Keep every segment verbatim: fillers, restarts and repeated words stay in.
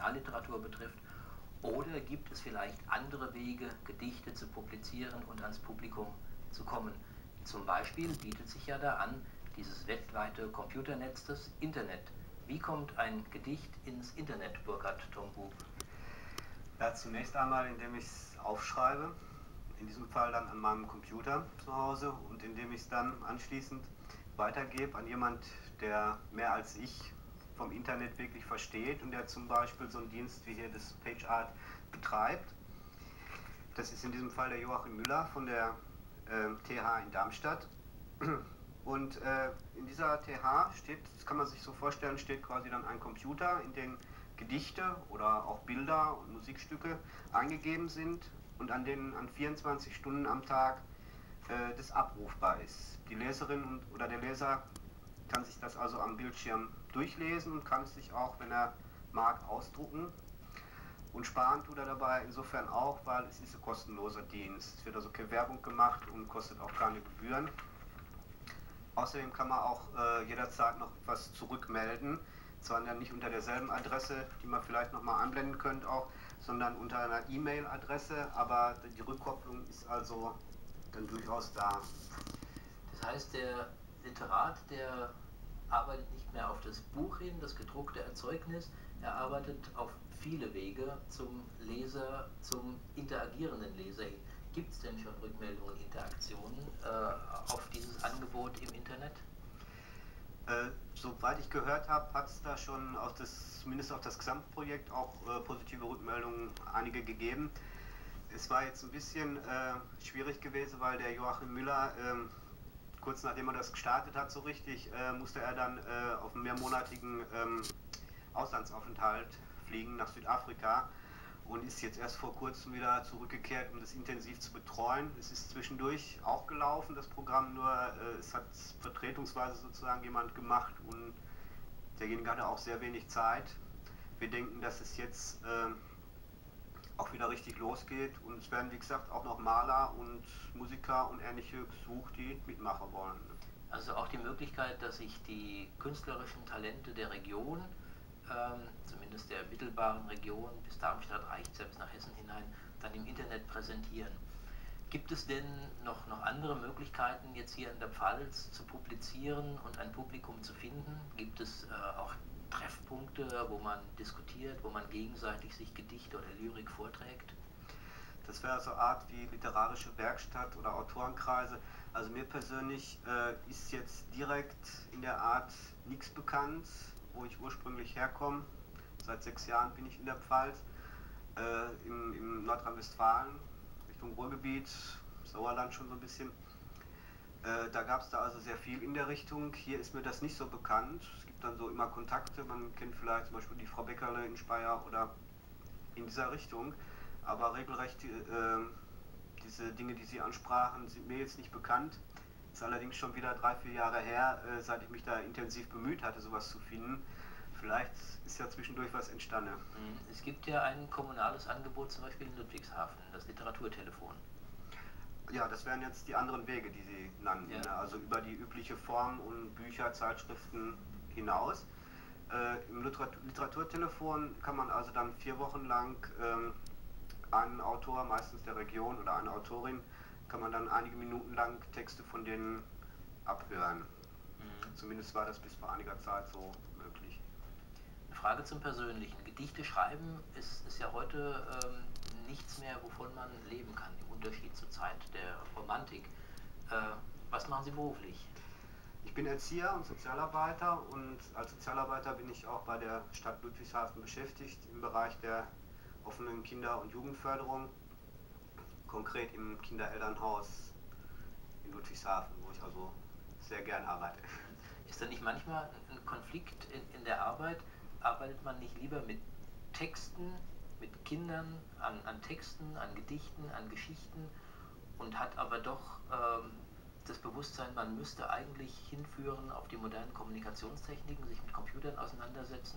Kriminalliteratur betrifft? Oder gibt es vielleicht andere Wege, Gedichte zu publizieren und ans Publikum zu kommen? Zum Beispiel bietet sich ja da an, dieses weltweite Computernetz, das Internet. Wie kommt ein Gedicht ins Internet, Burkhard Tombu? Ja, zunächst einmal, indem ich es aufschreibe, in diesem Fall dann an meinem Computer zu Hause und indem ich es dann anschließend weitergebe an jemand, der mehr als ich vom Internet wirklich versteht und der zum Beispiel so einen Dienst wie hier das PageArt betreibt. Das ist in diesem Fall der Joachim Müller von der äh, T H in Darmstadt. Und äh, in dieser T H steht, das kann man sich so vorstellen, steht quasi dann ein Computer, in den Gedichte oder auch Bilder und Musikstücke eingegeben sind und an denen an vierundzwanzig Stunden am Tag äh, das abrufbar ist. Die Leserin und, oder der Leser kann sich das also am Bildschirm durchlesen und kann es sich auch, wenn er mag, ausdrucken. Und sparen tut er dabei insofern auch, weil es ist ein kostenloser Dienst. Es wird also keine Werbung gemacht und kostet auch keine Gebühren. Außerdem kann man auch äh, jederzeit noch etwas zurückmelden. Zwar dann nicht unter derselben Adresse, die man vielleicht nochmal einblenden könnte auch, sondern unter einer E-Mail-Adresse, aber die Rückkopplung ist also dann durchaus da. Das heißt, der Literat, der arbeitet nicht mehr auf das Buch hin, das gedruckte Erzeugnis, er arbeitet auf viele Wege zum Leser, zum interagierenden Leser hin. Gibt es denn schon Rückmeldungen, Interaktionen äh, auf dieses Angebot im Internet? Äh, soweit ich gehört habe, hat es da schon auf das, zumindest auf das Gesamtprojekt auch äh, positive Rückmeldungen einige gegeben. Es war jetzt ein bisschen äh, schwierig gewesen, weil der Joachim Müller, äh, kurz nachdem er das gestartet hat, so richtig, äh, musste er dann äh, auf einen mehrmonatigen ähm, Auslandsaufenthalt fliegen nach Südafrika und ist jetzt erst vor kurzem wieder zurückgekehrt, um das intensiv zu betreuen. Es ist zwischendurch auch gelaufen, das Programm, nur äh, es hat vertretungsweise sozusagen jemand gemacht und derjenige hatte auch sehr wenig Zeit. Wir denken, dass es jetzt äh, auch wieder richtig losgeht und es werden, wie gesagt, auch noch Maler und Musiker und ähnliche gesucht, die mitmachen wollen. Also auch die Möglichkeit, dass sich die künstlerischen Talente der Region, ähm, zumindest der mittelbaren Region, bis Darmstadt reicht es ja bis nach Hessen hinein, dann im Internet präsentieren. Gibt es denn noch, noch andere Möglichkeiten, jetzt hier in der Pfalz zu publizieren und ein Publikum zu finden? Gibt es äh, auch Treffpunkte, wo man diskutiert, wo man gegenseitig sich Gedichte oder Lyrik vorträgt? Das wäre so eine Art wie literarische Werkstatt oder Autorenkreise. Also mir persönlich äh, ist jetzt direkt in der Art nichts bekannt, wo ich ursprünglich herkomme. Seit sechs Jahren bin ich in der Pfalz, äh, im, im Nordrhein-Westfalen, Richtung Ruhrgebiet, Sauerland schon so ein bisschen. Äh, da gab es da also sehr viel in der Richtung. Hier ist mir das nicht so bekannt. Es gibt dann so immer Kontakte, man kennt vielleicht zum Beispiel die Frau Beckerle in Speyer oder in dieser Richtung. Aber regelrecht äh, diese Dinge, die Sie ansprachen, sind mir jetzt nicht bekannt. Ist allerdings schon wieder drei, vier Jahre her, äh, seit ich mich da intensiv bemüht hatte, sowas zu finden. Vielleicht ist ja zwischendurch was entstanden. Es gibt ja ein kommunales Angebot, zum Beispiel in Ludwigshafen, das Literaturtelefon. Ja, das wären jetzt die anderen Wege, die Sie nannten. Ja. Ne? Also über die übliche Form und Bücher, Zeitschriften hinaus. Äh, Im Literatur Literaturtelefon kann man also dann vier Wochen lang ähm, einen Autor, meistens der Region oder eine Autorin, kann man dann einige Minuten lang Texte von denen abhören. Mhm. Zumindest war das bis vor einiger Zeit so möglich. Eine Frage zum Persönlichen. Gedichte schreiben ist, ist ja heute ähm, nichts mehr, wovon man leben kann, im Unterschied zur Zeit der Romantik. Äh, was machen Sie beruflich? Ich bin Erzieher und Sozialarbeiter und als Sozialarbeiter bin ich auch bei der Stadt Ludwigshafen beschäftigt im Bereich der offenen Kinder- und Jugendförderung, konkret im Kinderelternhaus in Ludwigshafen, wo ich also sehr gern arbeite. Ist da nicht manchmal ein Konflikt in, in der Arbeit? Arbeitet man nicht lieber mit Texten, mit Kindern, an, an Texten, an Gedichten, an Geschichten und hat aber doch ähm, das Bewusstsein, man müsste eigentlich hinführen auf die modernen Kommunikationstechniken, sich mit Computern auseinandersetzen?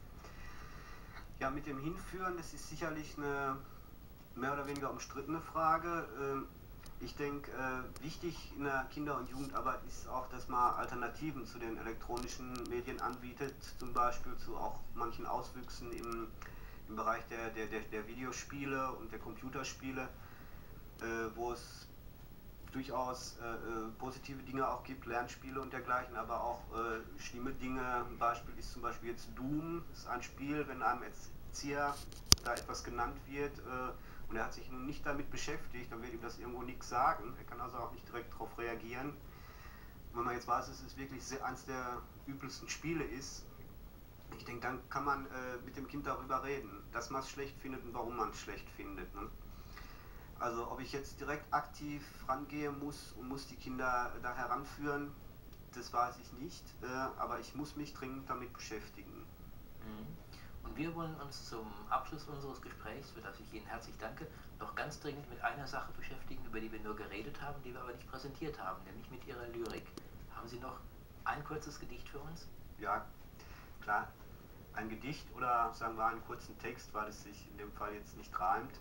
Ja, mit dem Hinführen, das ist sicherlich eine mehr oder weniger umstrittene Frage. Ich denke, wichtig in der Kinder- und Jugendarbeit ist auch, dass man Alternativen zu den elektronischen Medien anbietet, zum Beispiel zu auch manchen Auswüchsen im, im Bereich der, der, der, der Videospiele und der Computerspiele, äh, wo es durchaus äh, positive Dinge auch gibt, Lernspiele und dergleichen, aber auch äh, schlimme Dinge. Ein Beispiel ist zum Beispiel jetzt Doom, das ist ein Spiel, wenn einem Erzieher da etwas genannt wird äh, und er hat sich nun nicht damit beschäftigt, dann wird ihm das irgendwo nichts sagen. Er kann also auch nicht direkt darauf reagieren. Und wenn man jetzt weiß, dass es wirklich sehr, eines der übelsten Spiele ist, ich denke, dann kann man äh, mit dem Kind darüber reden, dass man es schlecht findet und warum man es schlecht findet. Ne? Also ob ich jetzt direkt aktiv rangehe muss und muss die Kinder da heranführen, das weiß ich nicht, äh, aber ich muss mich dringend damit beschäftigen. Mhm. Und wir wollen uns zum Abschluss unseres Gesprächs, für das ich Ihnen herzlich danke, noch ganz dringend mit einer Sache beschäftigen, über die wir nur geredet haben, die wir aber nicht präsentiert haben, nämlich mit Ihrer Lyrik. Haben Sie noch ein kurzes Gedicht für uns? Ja, klar. Ein Gedicht oder sagen wir einen kurzen Text, weil es sich in dem Fall jetzt nicht reimt.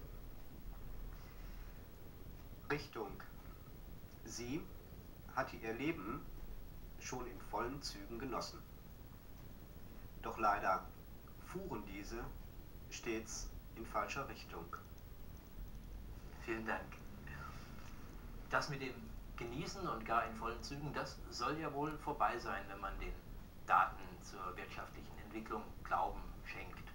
Richtung. Sie hatte ihr Leben schon in vollen Zügen genossen. Doch leider fuhren diese stets in falscher Richtung. Vielen Dank. Das mit dem Genießen und gar in vollen Zügen, das soll ja wohl vorbei sein, wenn man den Daten zur wirtschaftlichen Entwicklung Glauben schenkt.